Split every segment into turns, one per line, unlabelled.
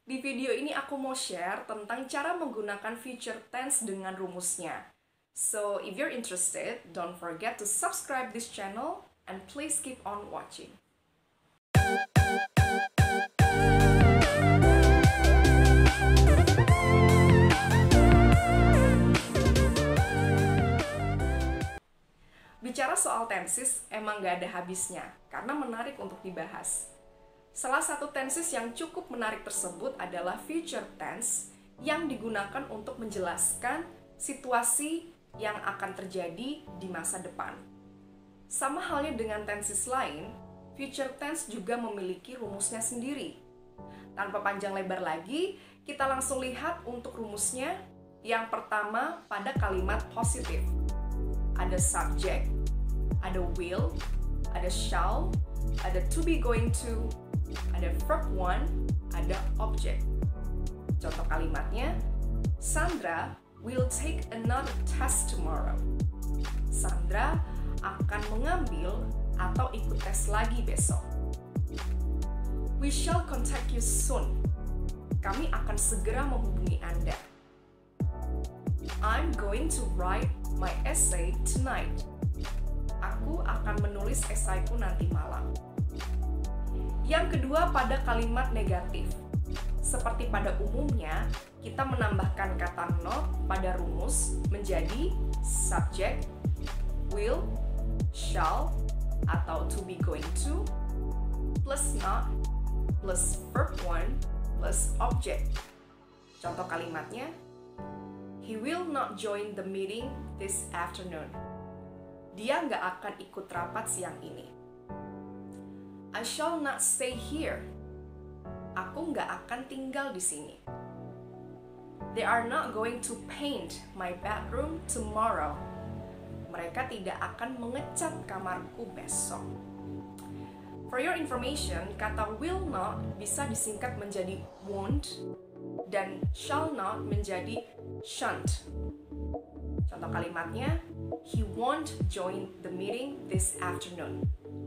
Di video ini aku mau share tentang cara menggunakan future tense dengan rumusnya. So, if you're interested, don't forget to subscribe this channel and please keep on watching. Bicara soal tenses emang gak ada habisnya, karena menarik untuk dibahas. Salah satu tenses yang cukup menarik tersebut adalah future tense yang digunakan untuk menjelaskan situasi yang akan terjadi di masa depan. Sama halnya dengan tenses lain, future tense juga memiliki rumusnya sendiri. Tanpa panjang lebar lagi, kita langsung lihat untuk rumusnya. Yang pertama pada kalimat positif. Ada subject, ada will, ada shall, ada to be going to, ada verb one, ada object. Contoh kalimatnya, Sandra will take another test tomorrow. Sandra akan mengambil atau ikut tes lagi besok. We shall contact you soon. Kami akan segera menghubungi Anda. I'm going to write my essay tonight. Aku akan menulis esaiku nanti malam. Yang kedua pada kalimat negatif. Seperti pada umumnya, kita menambahkan kata not pada rumus menjadi subject, will, shall, atau to be going to, plus not, plus verb one, plus object. Contoh kalimatnya, he will not join the meeting this afternoon. Dia nggak akan ikut rapat siang ini. I shall not stay here. Aku nggak akan tinggal di sini. They are not going to paint my bedroom tomorrow. Mereka tidak akan mengecat kamarku besok. For your information, kata will not bisa disingkat menjadi won't dan shall not menjadi shan't. Contoh kalimatnya, he won't join the meeting this afternoon.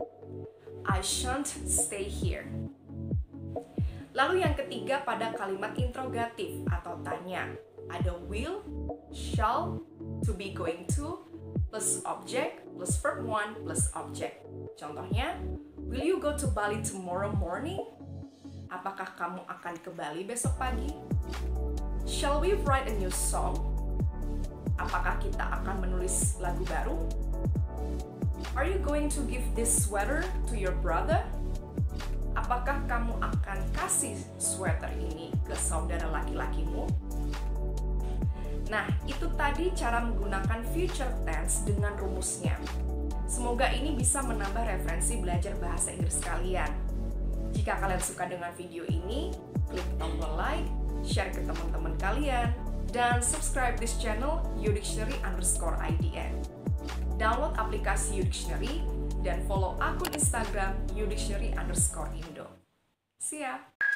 I shan't stay here. Lalu yang ketiga pada kalimat interrogatif atau tanya. Ada will, shall, to be going to, plus object, plus verb one, plus object. Contohnya, will you go to Bali tomorrow morning? Apakah kamu akan ke Bali besok pagi? Shall we write a new song? Apakah kita akan menulis lagu baru? Are you going to give this sweater to your brother? Apakah kamu akan kasih sweater ini ke saudara laki-lakimu? Nah, itu tadi cara menggunakan future tense dengan rumusnya. Semoga ini bisa menambah referensi belajar bahasa Inggris kalian. Jika kalian suka dengan video ini, klik tombol like, share ke teman-teman kalian, dan subscribe this channel udictionary_idn. Download aplikasi Udictionary dan follow akun Instagram udictionary_indo. See ya!